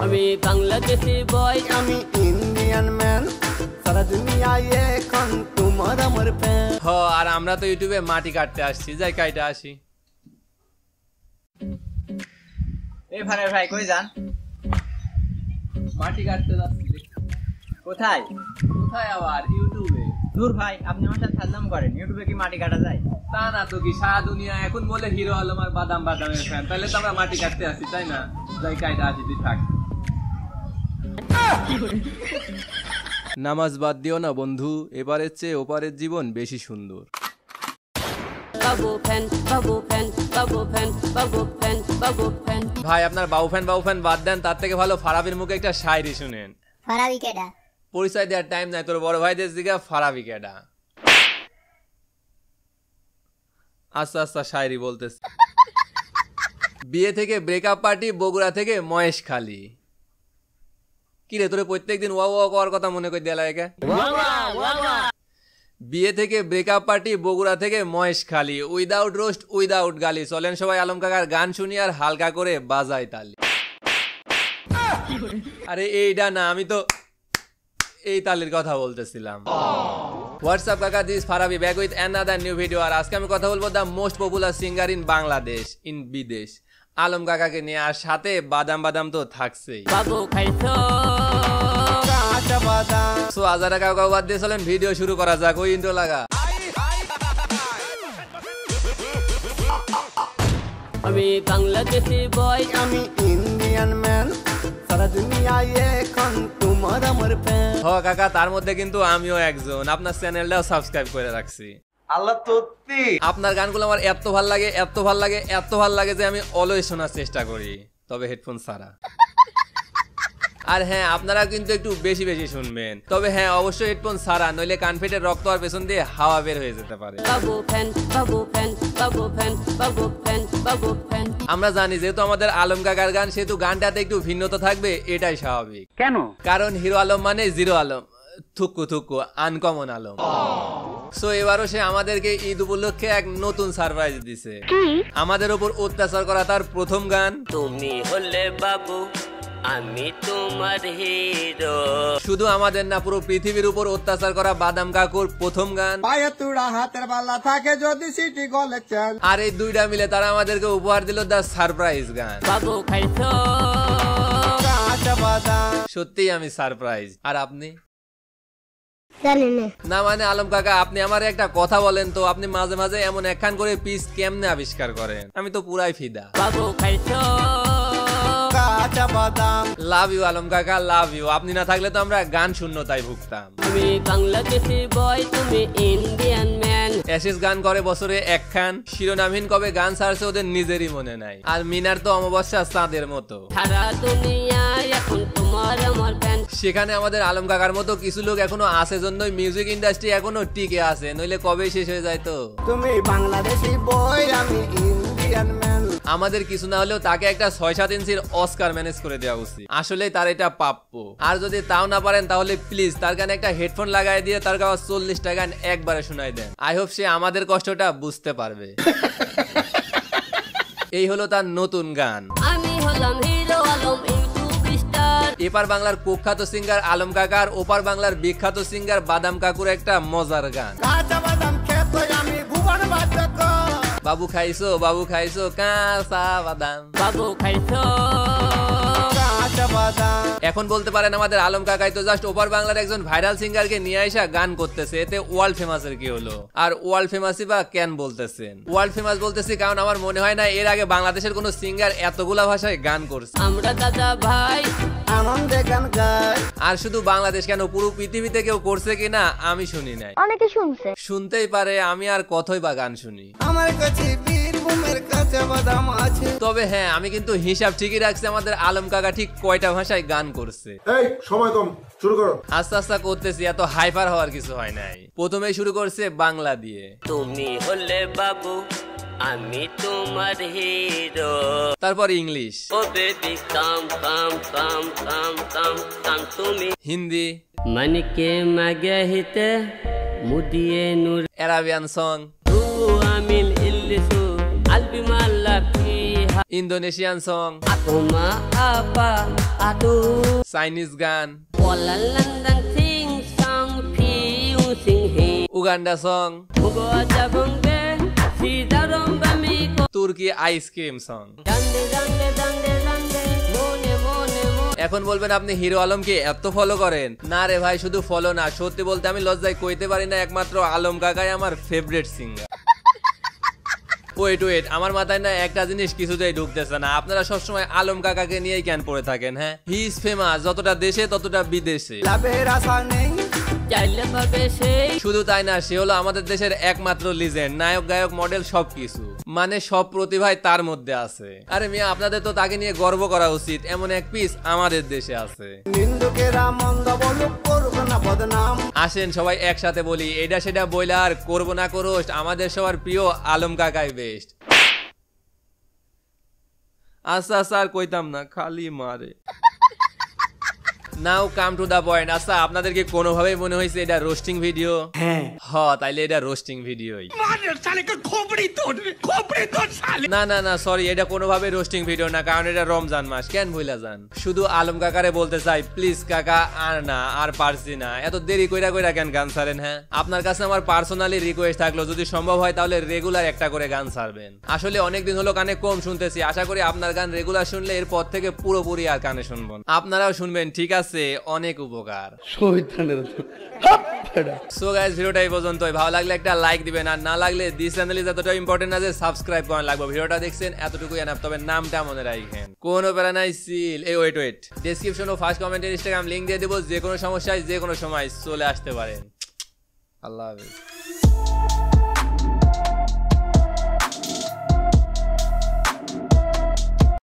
আমি বাংলাদেশি বয়, আমি Indian man, সারা দুনিয়ায় এখন তোমার আমার ফ্যান। আর আমরা তো ইউটিউবে মাটি কাটতে আসছি, যাই কাইটা আসি। এই ফারাবি ভাই কই যান? মাটি কাটতে যাচ্ছি। কোথায়? কোথায় আবার? ইউটিউবে। দূর ভাই, আপনি আমার সাথে ফাজলাম করেন। ইউটিউবে কি মাটি কাটা যায়? তা না তো কি, সারা দুনিয়া এখন বলে হিরো আলম আর বাদামের ফ্যান, তাহলে তো আমরা মাটি কাটতে আসি, তাই না? যাই কাইটা আসি, তুই থাক। নামাজ বাদ দিও না বন্ধু, এবারের চেয়ে ওপারের জীবন বেশি সুন্দর। বাবু ফ্যান, বাবু ফ্যান, বাবু ফ্যান, বাবু ফ্যান, বাবু ফ্যান। ভাই আপনার বাবু ফ্যান বাদ দেন, তার থেকে ভালো ফারাবির মুখে একটা শায়রি শুনেন। ফারাবি কেডা? পরিচয় দেওয়ার টাইম নাই তোর, বড় ভাইদের দিকে ফারাবি কেডা। আস্তে আস্তে শায়রি বলতেছে। বিয়ে থেকে ব্রেকআপ পার্টি, বগুড়া থেকে মহেশখালী। কি রে, তোরে প্রত্যেকদিন ওয়া ওয়া করার কথা মনে করে দেয়া লাগে? বিয়ে থেকে ব্রেকআপ পার্টি, বগুড়া থেকে মহেশখালী, উইদাউট রোস্ট উইদাউট গালি। চলেন সবাই আলম কাকার গান শুনি আর হালকা করে বাজাই তালি। আরে এইটা না, আমি তো এই তালির কথা বলতেছিলাম। হোয়াটসঅ্যাপ কাকা, this Farabi back with another new video. আর আজকে আমি কথা বলবো the most popular singer in Bangladesh, in বিদেশ, আলম কাকাকে নিয়ে। আর সাথে বাদাম তো থাকছেই। বাবু খাইছো কাঁচা বাদাম। সো আজারা কাকা বাদ দিয়ে চলেন ভিডিও শুরু করা যাক। ওই ইন্ট্রো লাগা। আমি বাংলাদেশি বয়, আমি ইন্ডিয়ান ম্যান, সারা দুনিয়ায় এখন তোমার আমার ফ্যান। কাকা, তার মধ্যে কিন্তু আমিও একজন। আপনার চ্যানেলটাও সাবস্ক্রাইব করে রাখছি। আল্লাহ সত্যি আপনার গানগুলো আমার এত ভাল লাগে, এত ভাল লাগে, এত ভাল লাগে যে আমি অলওয়েজ শোনার চেষ্টা করি, তবে হেডফোন ছাড়া। আর হ্যাঁ, আপনারা কিন্তু একটু বেশি বেশি শুনবেন, তবে হ্যাঁ অবশ্যই হেডফোন ছাড়া, নইলে কান ফেটে রক্ত আর পেছন দিয়ে হাওয়া বের হয়ে যেতে পারে। বাবু ফ্যান, বাবু ফ্যান, বাবু ফ্যান, বাবু ফ্যান, বাবু ফ্যান। আমরা জানি যেহেতু আমাদের আলম কাকার গান, সেহেতু গানটাতে একটু ভিন্নতা থাকবে, এটাই স্বাভাবিক। কেন? কারণ হিরো আলম মানে জিরো আলম, থুকু আনকমন আলম। সো এবারও সে আমাদেরকে ঈদ উপলক্ষে এক নতুন সারপ্রাইজ দিছে। আমাদের উপর অত্যাচার করা তার প্রথম গান। তুমি হলে বাবু, আমি তোমার হিরো। শুধু আমাদের না, পুরো পৃথিবীর উপর অত্যাচার করা বাদাম কাকুর প্রথম গান। পায়ে তুড়া হাতের বালা থাকে যদি সিটি গলে চাল। আর এই দুইটা মিলে তারা আমাদেরকে উপহার দিল দ্য সারপ্রাইজ গান। বাবু খাইছো কাঁচা বাদাম। সত্যিই আমি সারপ্রাইজ। আর আপনি? জানি না। না মানে আলম কাকা, আপনি আমার একটা কথা বলেন তো, আপনি মাঝে মাঝে এমন একখান করে পিস কেমনে আবিষ্কার করেন? আমি তো পুরাই ফিদা। বাবু খাইছো কাঁচা বাদাম। লাভ ইউ আলম কাকা, লাভ ইউ। আপনি না থাকলে তো আমরা গান শূন্যতায় ভুগতাম। আমি বাংলাদেশি বয়, তুমি ইন্ডিয়ান ম্যান। অ্যাশেজ গান করে বছরে একখান, শিরোনামহীন কবে গান ছাড়ছে ওদের নিজেরই মনে নাই। আর মিনার তো অমাবস্যা চাঁদের মতো। সারা দুনিয়ায় এখন তোমার আমার ফ্যান। সেখানে আমাদের আলম কাকার মতো কিছু লোক এখনো আছে, জন্যই মিউজিক ইন্ডাস্ট্রি এখনো টিকে আছে, নইলে কবে শেষ হয়ে যায়। তো তুমি বাংলাদেশি বয়, আমি ইন্ডিয়ান ম্যান। আমাদের কিছু না হলেও তাকে একটা 6-7 ইঞ্চির অস্কার ম্যানেজ করে দেওয়া উচিত। আসলে তার এটা প্রাপ্য। আর যদি তাও না পারেন তাহলে প্লিজ তার গানে একটা হেডফোন লাগাই দিয়ে তার গাওয়া 40টা গান একবারে শোনাই দেন। আই হোপ সে আমাদের কষ্টটা বুঝতে পারবে। এই হলো তার নতুন গান। আমি হলাম হিরো আলম, ইউটিউব স্টার। এপার বাংলার কুখ্যাত সিঙ্গার আলম কাকার, ওপার বাংলার বিখ্যাত সিঙ্গার বাদাম কাকুর একটা মজার গান। কাঁচা বাদাম খেতে আমি ভুবন বাদক। বাবু খাইছো কাঁচা বাদাম। বাবু খাইছো কাঁচা বাদাম। এখন বলতে পারেন আমাদের আলম কাকাই তো জাস্ট ওপার বাংলার একজন ভাইরাল সিঙ্গারকে নিয়ে আসা গান করতেছে, এতে ওয়ার্ল্ড ফেমাসের কি হলো? আর ওয়ার্ল্ড ফেমাসই বা কেন বলতেছেন? ওয়ার্ল্ড ফেমাস বলতেছি কারণ আমার মনে হয় না এর আগে বাংলাদেশের কোনো সিঙ্গার এতগুলা ভাষায় গান করছে। আমরা দাদা ভাই আনন্দে গান গায়। আর শুধু বাংলাদেশ কেন, পুরো পৃথিবীতে কেউ করছে কিনা আমি শুনি নাই। অনেকে শুনছে। শুনতেই পারে, আমি আর কতই বা গান শুনি। আমার কাছে বীরভূমের কাঁচা বাদাম আছে। তবে হ্যাঁ, আমি কিন্তু হিসাব ঠিকই রাখছি আমাদের আলম কাকা ঠিক কয়টা ভাষায় গান করছে। এই সময় কম, শুরু করো। আস্তে আস্তে করতেছি, এত হাইপার হওয়ার কিছু হয় নাই। প্রথমেই শুরু করছে বাংলা দিয়ে। তুমি হলে বাবু, আমি তোমার হিরো। তারপর ইংলিশ। ও বেবি কাম কাম কাম কাম কাম কাম। তুমি হিন্দি। मन के मगहिते मुदिए नूर অ্যারাবিয়ান সং। तू आमिल इल्लिसु अलबी माला फीहा। Indonesian song, Aku ma apa aduh Chinese গান, Wala landang sing song piu sing he Uganda song, Mugo aja bongbe si darom bamiko তুর্কি ice cream song. Dande dande dande dande mone mone mone এখন বলবেন আপনি hero আলমকে এত follow করেন? না রে ভাই, শুধু ফলো না, সত্যি বলতে আমি লজ্জায় কইতে পারি না, একমাত্র আলম কাকাই আমার ফেভারিট সিঙ্গার। ওয়েট, আমার মাথায় না একটা জিনিস কিছুতেই ঢুকতেছে না, আপনারা সবসময় আলম কাকাকে নিয়েই কেন পড়ে থাকেন? হ্যাঁ, হি ইজ ফেমাস, যতটা দেশে ততটা বিদেশে। লাভের আশা নেই, Jaile babe sei শুধু তাই না, সে হলো আমাদের দেশের একমাত্র লিজেন্ড, নায়ক গায়ক মডেল সবকিছু, মানে সব প্রতিভাই তার মধ্যে আছে। আরে মিয়া, আপনাদের তো তাকে নিয়ে গর্ব করা উচিত, এমন এক পিস আমাদের দেশে আছে। নিন্দুকেরা মন্দ বলুক, করব না বদনাম। আসেন সবাই একসাথে বলি, এটা সেটা বইলা আর করবো না করোস্ট, আমাদের সবার প্রিয় আলম কাকাই বেস্ট। আচ্ছা আর কইতাম না, খালি মারে। Now come to the point. আচ্ছা, আপনাদেরকে কোনোভাবেই মনে হয়েছে এটা রোস্টিং ভিডিও? হ্যাঁ, তাইলে এটা রোস্টিং ভিডিওই। না সরি, এটা কোনোভাবে রোস্টিং ভিডিও না, কারণ এটা রমজান মাস, কেন ভুলা যান। শুধু আলম কাকারে বলতে চাই, প্লিজ কাকা, আর পারছি না, এত দেরি কইরা কেন গান ছাড়েন? হ্যাঁ, আপনার কাছে আমার পার্সোনালি রিকোয়েস্ট থাকলো, যদি সম্ভব হয় তাহলে রেগুলার একটা করে গান ছাড়বেন। আসলে অনেকদিন হলো কানে কম শুনতেছি, আশা করি আপনার গান রেগুলার শুনলে এরপর থেকে পুরোপুরি আর কানে শুনবেন। আপনারাও শুনবেন, ঠিক আছে? অনেক উপকার। সো গাইস, ভিডিওটা এই পর্যন্তই। ভালো লাগলে একটা লাইক দিবেন, আর না লাগলে দিস চ্যানেল ইজ এতটা ইম্পর্টেন্ট না যে সাবস্ক্রাইব করা লাগবে। ভিডিওটা দেখছেন এতটুকুই এনাফ, তবে নামটা মনে রাখেন, কোনো প্যারা নাই সিল। এই ওয়েট, ডেসক্রিপশন ও ফার্স্ট কমেন্টের ইনস্টাগ্রাম লিংক দিয়ে দেবো, যে কোনো সমস্যায় যে কোনো সময় চলে আসতে পারেন। আল্লাহ হাফেজ।